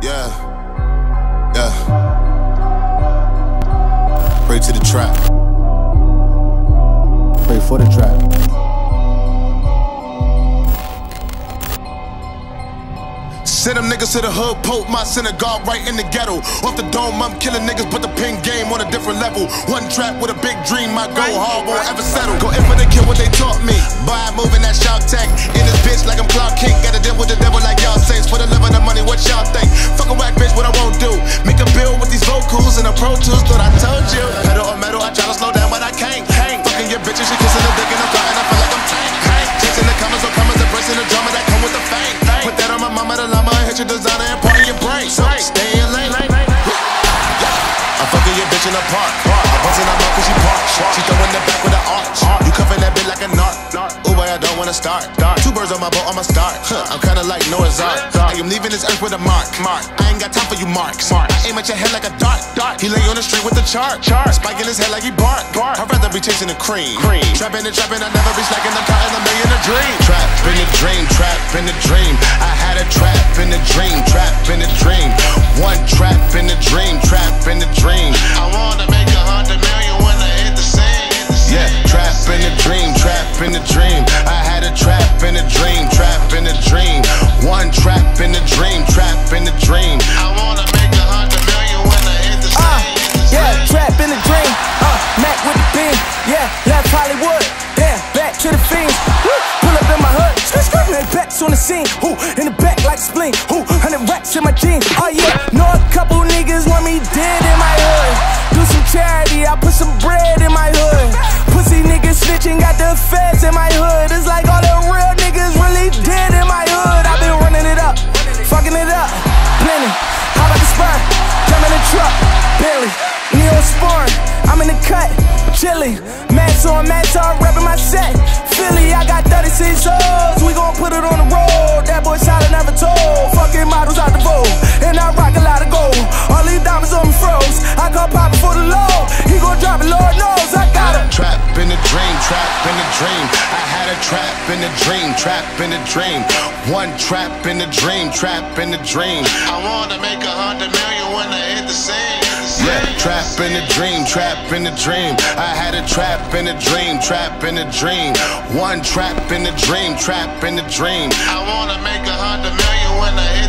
Yeah, yeah. Pray to the trap. Pray for the trap. Send them niggas to the hood, poke my synagogue right in the ghetto. Off the dome, I'm killing niggas, but the pin game on a different level. One trap with a big dream, I go hard, won't ever settle. Go in for the kill what they taught me. By moving that Shark Tank. In this bitch like I'm Clark Kent. Gotta deal with the devil like y'all saints. For the love of the money, what y'all think? Fuck a whack bitch, what I won't do. Make a bill with these vocals and a Pro Tools, thought I told you. Pedal or metal, I try to slow down, but I can't. Fucking your bitches, she kissing the dick and I'm crying, I feel like I'm tank. Chasing the commas, embracing the drama that come with the fame. Put that on my mama, the llama, hit your designer and part of your brain. So stay in lane. I'm fucking your bitch in the park. I'm buzzing her mouth cause she parked. She throwing the back with an arch. You cuffing that bitch like a narc. Ooh boy, I don't wanna start. Two birds on my boat, I'ma start. I'm kinda like Noah's Ark. I am leaving this earth with a mark. I ain't got time for you marks. I aim at your head like a dart. He lay on the street with the chart. Spike in his head like he bark. I'd rather be chasing the cream. Trapping and trapping, I never be slacking. I'm counting a million a dream. Trap in the dream, trap in the dream. I had a trap in the dream, trap in the dream. One trap in the dream, trap in the dream. I wanna make 100 million when I hit the scene. Yeah, trap in the dream, trap in the dream. I had a trap in the dream, trap in the dream. One trap in the dream, trap in the dream. I wanna make 100 million when I hit the scene. Yeah, trap in the dream. Mac with the beam. Yeah, left Hollywood. Damn, back to the fiends. Pull up in my hood. They backs on the scene. Who in the back like spleen? Who 100 racks in my jeans? Oh yeah, know a couple niggas want me dead in my hood. Do some charity, I put some bread in my hood. Pussy niggas snitching, got the feds in my hood. It's like all the real niggas really dead in my hood. I've been running it up, fucking it up, plenty. How about the spur? Jump in the truck, Billy, Neosporin. I'm in the cut, chilly. Mats on, reppin' my set. Philly, I got 36 O's. We gon' put it on the road. That boy solid, never told. Fucking models out the Vogue, and I rock a lot of gold. All these diamonds on me froze. I come poppin' for the low. He gon' drop it, Lord knows I got him. Trap in the dream, trap in the dream. I had a trap in the dream, trap in the dream. One trap in the dream, trap in the dream. I wanna make 100 million when I hit the scene. Yeah, trap in the dream, trap in the dream. I had a trap in the dream, trap in the dream. One trap in the dream, trap in the dream. I wanna make 100 million when I hit